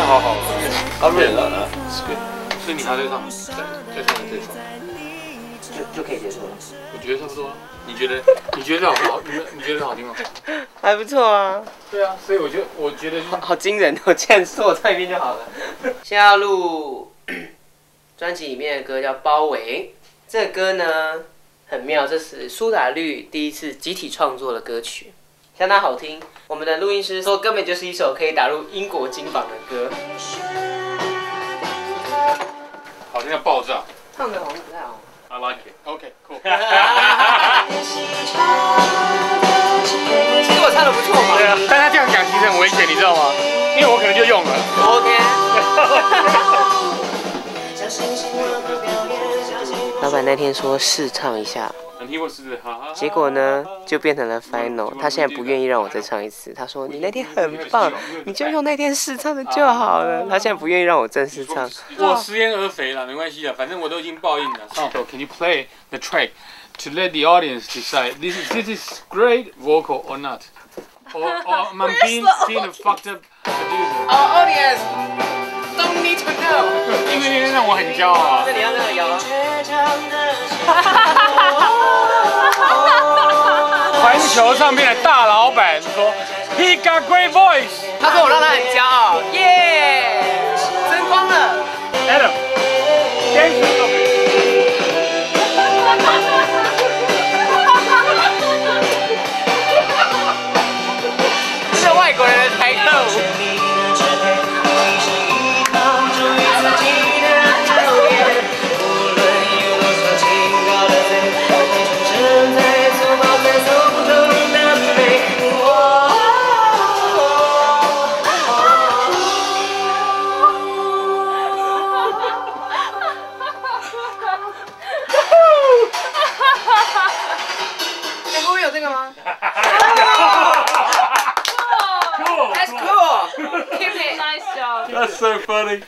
好好。啊，对了，所以你还在唱，再唱这首， 就可以结束了。 我觉得差不多。你觉得好不好？你觉得好听吗？ 还不错啊。 对啊，所以我觉得好惊人哦！竟然说我唱一遍就好了。现在要录专辑里面的歌叫《包围》，这个歌呢很妙，这是苏打绿第一次集体创作的歌曲，相当好听。我们的录音师说，根本就是一首可以打入英国金榜的歌。 好听到爆炸。 唱的好像不太好。 I like it. OK, cool. 其实我唱的不错嘛。 对啊，但他这样讲其实很危险，你知道吗？因为我可能就用了。 OK。老板那天说试唱一下。结果呢，就变成了 final。他现在不愿意让我再唱一次。他说：“你那天很棒，你就用那天试唱的就好了。”他现在不愿意让我正式唱。 我食言而肥了，没关系的，反正我都已经报应了。So can you play the track to let the audience decide this is great vocal or not? Or am I being a fucked up producer? Our audience don't need to know. 因为那天让我很骄傲啊。 那你要那个摇。 环球唱片的大老板说 ，He got great voice。 他说我让他很骄傲，耶，争光了。 Adam， dance a little bit。 这是外国人的台客舞。这个吗 Cool. That's cool. Keep it. Nice job. That's so funny.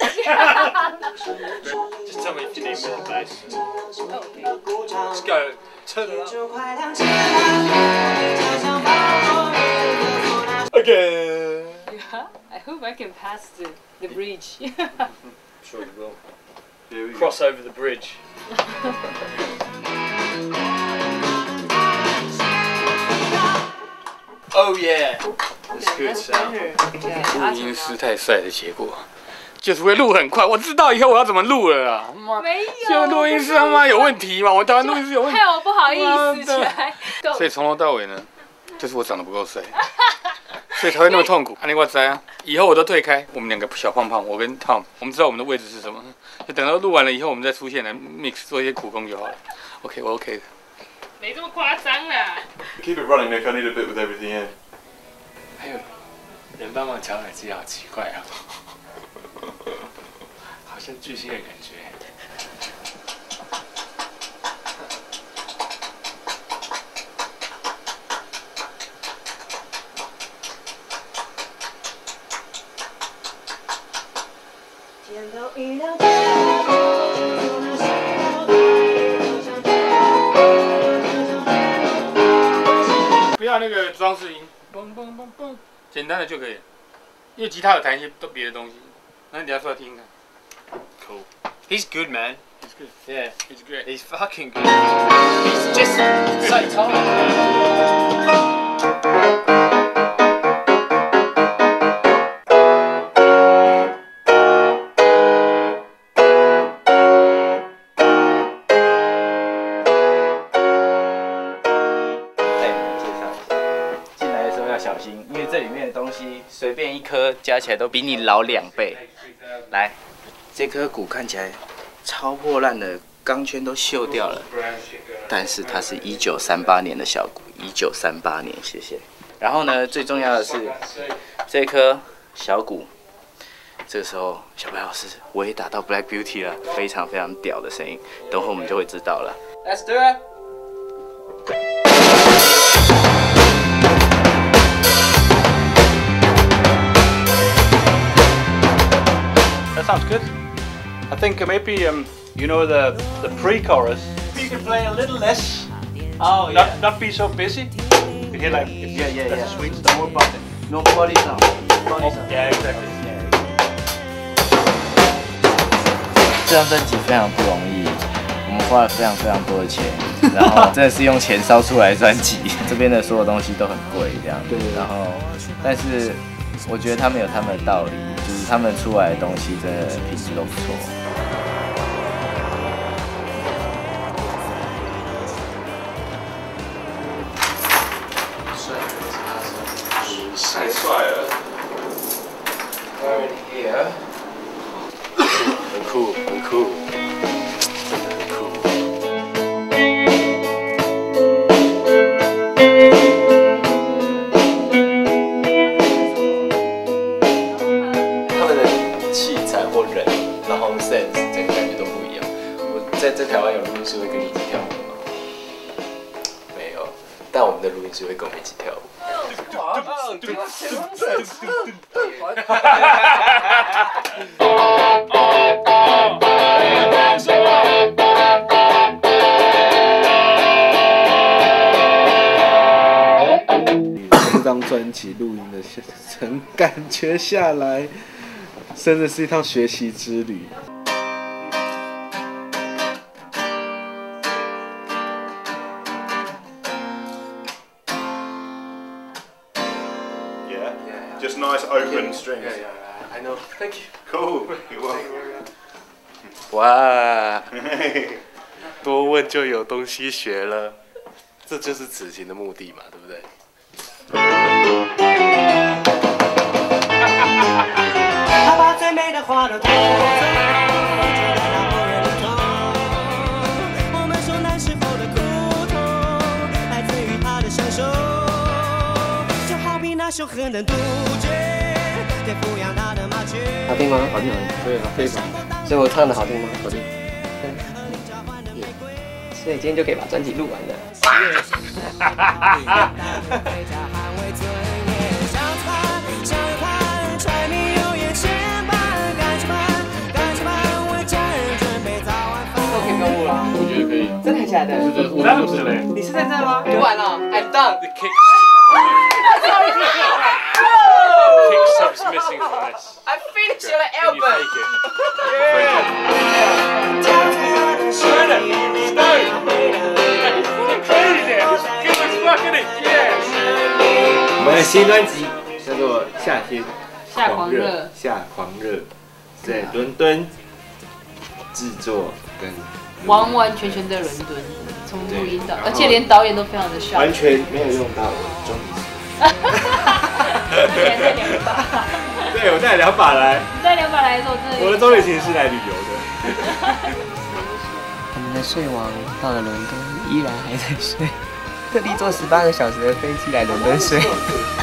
Just tell me if you need more bass. Let's go. Turn it up. Again. Yeah, I hope I can pass the bridge. Sure you will. Here we cross over the bridge. Oh yeah, that's good sound. 录音师太帅的结果，就是会录很快。我知道以后我要怎么录了啦。妈， 没有， 就录音师他妈有问题嘛？我台湾录音师有问题。 害我不好意思起来。 所以从头到尾呢，就是我长得不够帅，所以才会那么痛苦。你我知啊，以后我都退开。我们两个小胖胖，我跟 Tom， 我们知道我们的位置是什么，就等到录完了以后，我们再出现来 mix 做一些苦工就好了。OK， 我 OK 的。 没这么夸张啦。 Keep it running, Nick. I need a bit with everything in. 还有人帮忙调耳机，好奇怪啊，好像巨星的感觉。不要那个装饰音，嘣嘣嘣嘣，简单的就可以。因为吉他有弹一些别的东西，那你等下出来听听看。Cool. He's good, man. He's good. Yeah, He's great. he's fucking good. He's just so talented. 小心，因为这里面的东西随便一颗加起来都比你老2倍。来，这颗鼓看起来超破烂的，钢圈都锈掉了，但是它是1938年的小鼓，1938年，谢谢。然后呢，最重要的是这颗小鼓，这个时候小白老师我也打到 Black Beauty 了，非常非常屌的声音，等会我们就会知道了。Let's do it. That sounds good. I think maybe you know the pre-chorus. You can play a little less. Oh yeah. Not be so busy. You hear like yeah. That's a sweet. Don't worry about it. No body sound. Body sound. Yeah, exactly. 这张专辑非常不容易，我们花了非常多的钱，然后真的是用钱烧出来的专辑。这边的所有东西都很贵，这样子。然后，但是我觉得他们有他们的道理，就是他们出来的东西真的品质都不错。 太帅了。 很酷，很酷，真的很酷。他们的器材或人，然后 sense 整个感觉都不一样。我在台湾有录音师会跟你一起跳舞吗？没有，但我们的录音师会跟我们一起跳舞。 这张专辑录音的整感觉下来，真的是一趟学习之旅。 Just nice open strings. Yeah, I know. Thank you. Cool. You're welcome. 哇，多问就有东西学了，这就是此行的目的嘛，对不对？ 他把最美的花都带走，就在那后院里头。我们说那时候的苦痛，来自于他的享受，就好比那凶狠的杜鹃，在抚养他的麻雀。 好听吗？ 好听，对啊，非常。 所以我唱的好听吗？ 好听。 所以今天就可以把专辑录完了。 可以跟我了，我觉得可以。 真的假的？ 我当然不是嘞。 你是认真吗？读完了 ，I'm done。 Kick sub's missing from this. I finished your album. Yeah. 我们的新专辑叫做《夏天夏狂热， 夏狂热》，在伦敦制作跟完完全全的伦敦，从录音到，而且连导演都非常的帅， 完全没有用到我的中医。 你还带2把， 对，我带2把来。 你带2把来的时候，真的。 我的中旅行是来旅游的。 我们的睡王到了伦敦，依然还在睡，特地坐18个小时的飞机来伦敦睡。